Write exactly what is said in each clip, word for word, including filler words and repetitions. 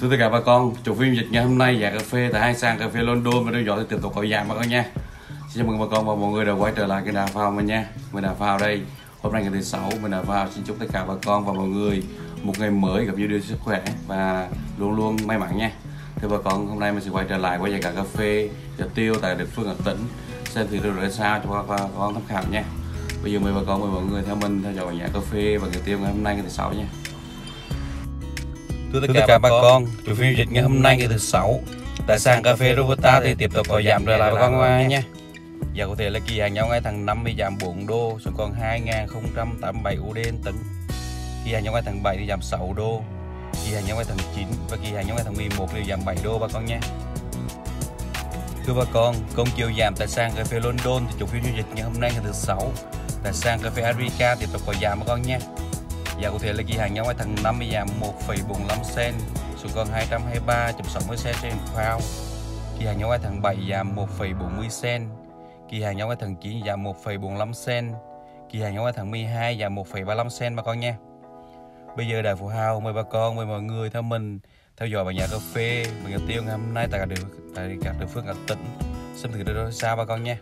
Thưa tất cả bà con, chủ phiên dịch ngày hôm nay giá cà phê tại hai sàn cà phê London và New York tiếp tục có giảm bà con nha. Xin chào mừng bà con và mọi người đã quay trở lại cái Đà Phào mình nha. Mình Đà Phào đây. Hôm nay ngày thứ sáu, mình Đà Phào xin chúc tất cả bà con và mọi người một ngày mới gặp nhiều điều sức khỏe và luôn luôn may mắn nha. Thưa bà con, hôm nay mình sẽ quay trở lại với giá cả cà phê giá tiêu tại địa phương ở tỉnh, xem thử được ra sao cho bà con tham khảo nha. Bây giờ mời bà con mời mọi người theo mình theo dõi giá cà phê và giá tiêu ngày hôm nay ngày thứ sáu nha. Thưa tất cả, cả bà con, chủ phiên dịch ngày hôm nay ngày thứ sáu tại sàn cà phê Robusta thì tiếp tục có giảm trở lại bà con nha. Giá có thể là kỳ hạn nhau ngày tháng năm thì giảm bốn đô xuống còn hai nghìn không trăm tám mươi bảy u đê tấn. Kỳ hạn nhau ngày tháng bảy thì giảm sáu đô, kỳ hạn nhau ngày tháng chín và kỳ hạn nhau ngày tháng mười một thì giảm bảy đô bà con nha. Thưa bà con, công chiều giảm tại sàn cà phê London thì chủ phiên dịch ngày hôm nay ngày thứ sáu tại sàn cà phê Arica tiếp tục có giảm bà con nha. Giá cụ thể là kỳ hạn nhau ngày tháng năm giảm một phẩy bốn mươi lăm cent xuống còn hai trăm hai mươi ba phẩy sáu mươi cent trên pound. Kỳ hạn nhau ngày tháng bảy giảm một phẩy bốn mươi cent. Kỳ hạn nhau ngày tháng chín giảm một phẩy bốn mươi lăm cent. Kỳ hạn nhau ngày tháng mười hai giảm một phẩy ba mươi lăm cent bà con nha. Bây giờ Đại Phú Hào mời bà con mời mọi người theo mình theo dõi bài giá cà phê và giá tiêu ngày hôm nay tại các địa, tại các địa phương các tỉnh, xem thử được sao bà con nha.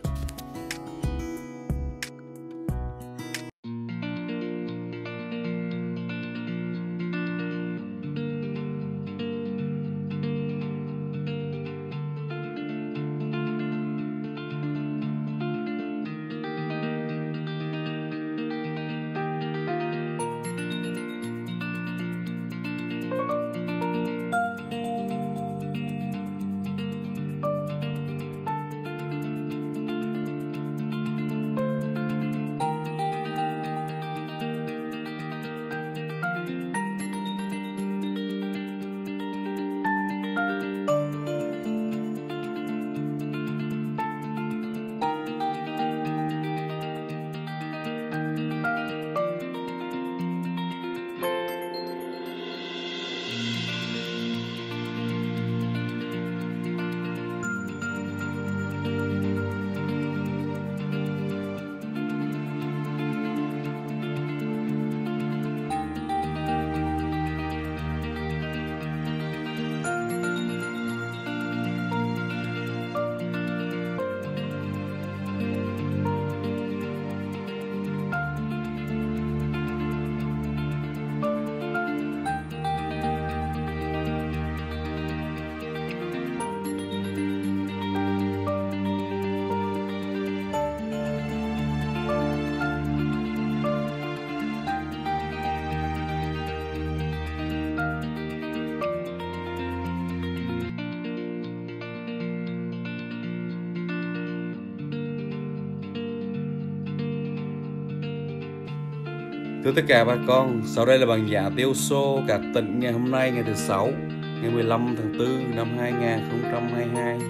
Thưa tất cả bà con, sau đây là bảng giá tiêu xô các tỉnh ngày hôm nay ngày thứ sáu, ngày mười lăm tháng tư năm hai nghìn không trăm hai mươi hai.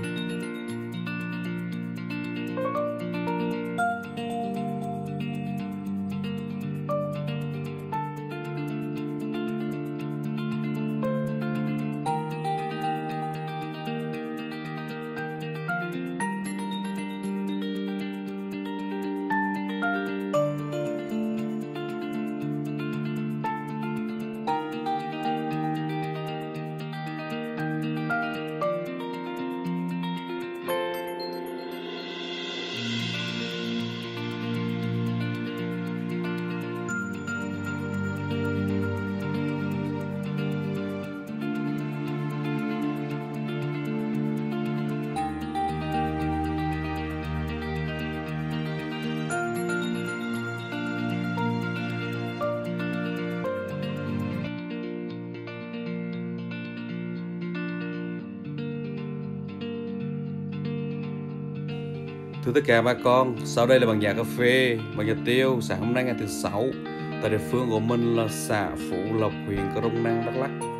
Thưa tất cả bà con, sau đây là bảng giá cà phê và giá tiêu sáng hôm nay ngày thứ sáu tại địa phương của mình là xã Phú Lộc, huyện Crong Năng, Đắk Lắk.